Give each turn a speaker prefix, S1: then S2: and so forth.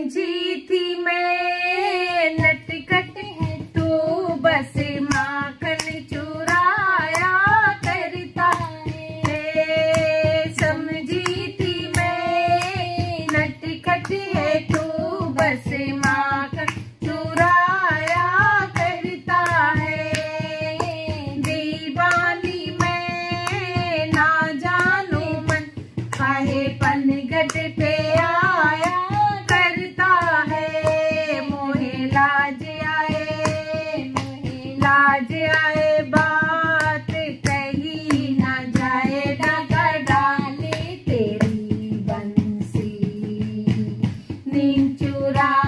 S1: समझी थी मैं नटखट है तू, बस माखन चुराया करता है। समझी थी मैं नटखट है तू, बस माखन चुराया करता है। दीवानी मैं ना जानू मन काहे पनघट पे आया करता है। मोहे लाज आए बात कही ना जाए, डगर डाले तेरी बंसी नींद चुरा